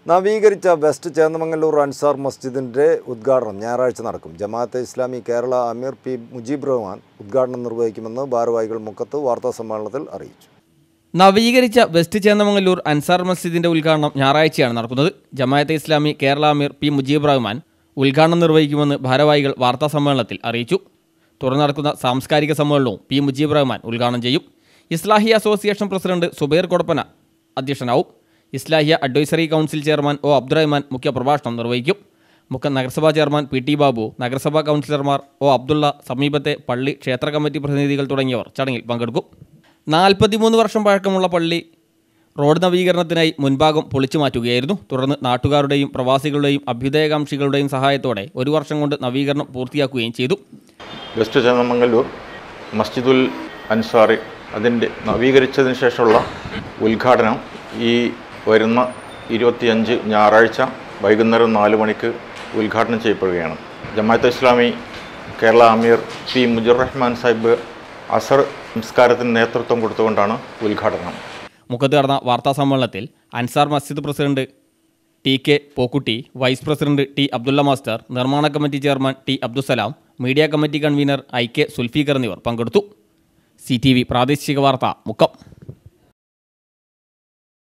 നവീകരിച്ച വെസ്റ്റ് ചേന്ദമംഗല്ലൂർ അൻസാർ മസ്ജിദിൻ്റെ ഉദ്ഘാടനം ഞായറാഴ്ച നടക്കും. ജമാഅത്തെ ഇസ്ലാമി കേരള അമീർ പി മുജീബ് റഹ്മാൻ ഉദ്ഘാടനം നിർവഹിക്കുമെന്ന് ഭാരവാഹികൾ മുക്കത്ത് വാർത്താസമ്മേളനത്തിൽ അറിയിച്ചു. നവീകരിച്ച വെസ്റ്റ് ചേന്ദമംഗല്ലൂർ അൻസാർ മസ്ജിദിൻ്റെ ഉദ്ഘാടനം ഞായറാഴ്ചയാണ് നടക്കുന്നത്. ജമാഅത്തെ ഇസ്ലാമി കേരള അമീർ പി മുജീബ് റഹ്മാൻ ഉദ്ഘാടനം നിർവഹിക്കുമെന്ന് ഭാരവാഹികൾ വാർത്താസമ്മേളനത്തിൽ അറിയിച്ചു. തുടർന്ന് നടക്കുന്ന സാംസ്കാരിക സമ്മേളനവും പി മുജീബ് റഹ്മാൻ ഉദ്ഘാടനം ചെയ്യും. ഇസ്ലാഹി അസോസിയേഷൻ പ്രസിഡന്റ് സുബൈർ കൊടപ്പന അധ്യക്ഷനാവും. Islahiya advisory council chairman O Abdurahman മുഖ്യപ്രഭാഷണം നിർവഹിക്കും. നഗരസഭാ ചെയർമാൻ പി ടി ബാബു, നഗരസഭാ കൗൺസിലർമാർ ഒ അബ്ദുള്ള, സമീപത്തെ പള്ളി ക്ഷേത്ര കമ്മിറ്റി പ്രതിനിധികൾ തുടങ്ങിയവർ ചടങ്ങിൽ പങ്കെടുക്കും. 43 വർഷം പഴക്കമുള്ള പള്ളി റോഡ് നവീകരണത്തിനായി മുൻഭാഗം പൊളിച്ചു മാറ്റുകയായിരുന്നു. തുടർന്ന് നാട്ടുകാരുടെയും പ്രവാസികളുടെയും അഭ്യുദയകാംക്ഷികളുടെയും സഹായത്തോടെ 1 വർഷം കൊണ്ട് നവീകരണം പൂർത്തിയാക്കുകയും ചെയ്തു. വെസ്റ്റ് ചേന്ദമംഗല്ലൂർ മസ്ജിദുൽ അൻസാറി അതിൻ്റെ നവീകരിച്ചതിന് ശേഷമുള്ള ഉദ്ഘാടനം ഈ വരുന്ന 25 ഞായറാഴ്ച വൈകുന്നേരം 4 മണിക്ക് ഉദ്ഘാടനം ചെയ്യപ്പെടുകയാണ്. ജമാഅത്തെ ഇസ്ലാമി കേരള അമീർ പി മുജീബ് റഹ്മാൻ സാഹിബ് അസർ സംസ്കാരത്തിന് നേതൃത്വം കൊടുത്തുകൊണ്ടാണ് ഉദ്ഘാടനം. മുഖത്ത് നടന്ന വാർത്താസമ്മേളനത്തിൽ Ansar Masjid president T K Pokkutty, vice president T Abdulla master, നിർമ്മാണ committee chairman T Abdussalam, media committee convener I K Sulfikhar എന്നിവർ പങ്കെടുത്തു. CTV പ്രാദേശിക വാർത്ത മുക്കം.